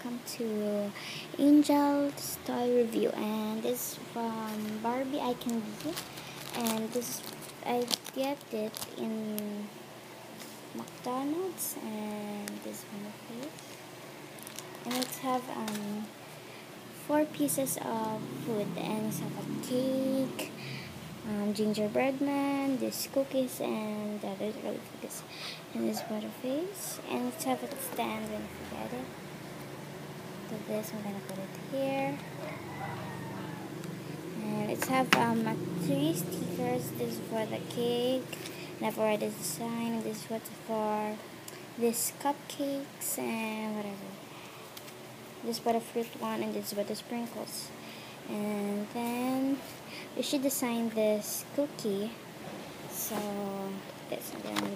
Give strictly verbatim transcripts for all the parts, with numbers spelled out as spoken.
welcome to Angel's Toy Review, and this is from Barbie I Can Be, and this I get it in McDonald's, and this one of it, and it's have um four pieces of food, and it's have a cake, um, gingerbread man, this cookies, and the other really cookies, and this butterface, and it's have a stand when you forget it. So this I'm gonna put it here, and it's have um three stickers. This is for the cake, and I've already designed. This is what for this cupcakes and whatever. This is for the fruit one, and this is for the sprinkles. And then we should design this cookie. So this I'm gonna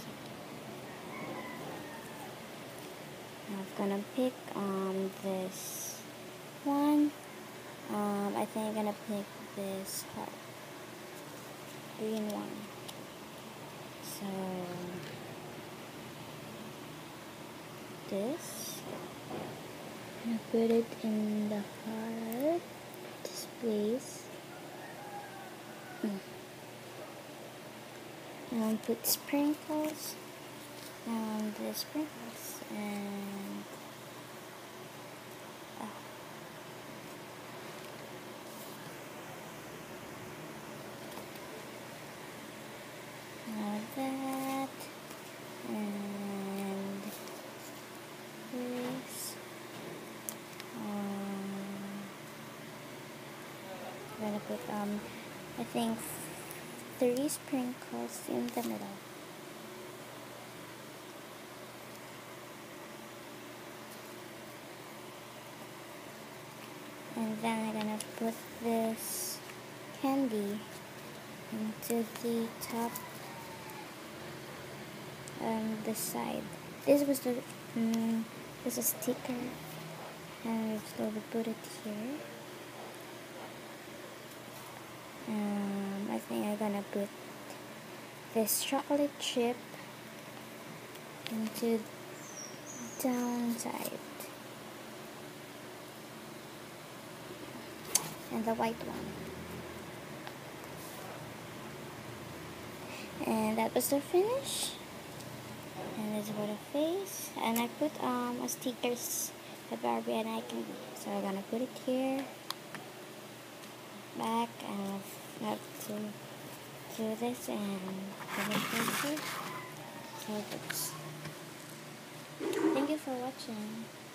I'm gonna pick um this one. Um, I think I'm gonna pick this heart, green one. So this, I'm gonna put it in the heart. This place. Mm. And put sprinkles. And the sprinkles and. That and this um, I'm gonna put um I think three sprinkles in the middle, and then I'm gonna put this candy into the top and the side. This was the um, this is a sticker, and we slowly put it here. Um, I think I'm gonna put this chocolate chip into downside, and the white one. And that was the finish. And this is for the face. And I put um a stickers the Barbie and I Can Be. So I'm gonna put it here, back, and I have to do this and put it here. So that's. Thank you for watching.